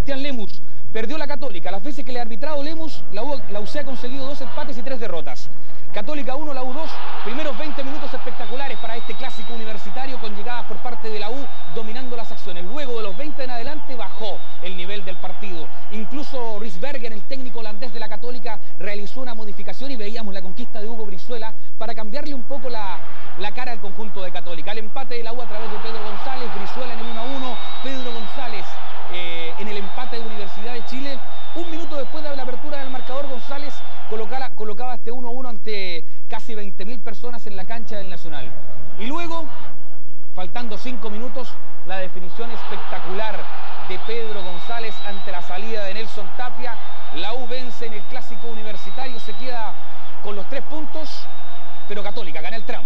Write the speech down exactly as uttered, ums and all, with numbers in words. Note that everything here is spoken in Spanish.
Cristian Lemus. Perdió la Católica. Las veces que le ha arbitrado Lemus, la U, la U C ha conseguido dos empates y tres derrotas. Católica uno, la U dos. Primeros veinte minutos espectaculares para este clásico universitario con llegadas por parte de la U dominando las acciones. Luego de los veinte en adelante bajó el nivel del partido. Incluso Risbergen, el técnico holandés de la Católica, realizó una modificación y veíamos la conquista de Hugo Brizuela para cambiarle un poco la, la cara al conjunto de Católica. El empate de la U a través de Pedro González, Brizuela en el uno a uno, Pedro González eh, en el empate de Universidad de Chile. Un minuto después de la apertura del marcador, González colocaba, colocaba este uno a uno ante casi veinte mil personas en la cancha del Nacional. Y luego, faltando cinco minutos, la definición espectacular de Pedro González ante la salida de Nelson Tapia. La U vence en el clásico universitario, se queda con los tres puntos, pero Católica gana el tramo.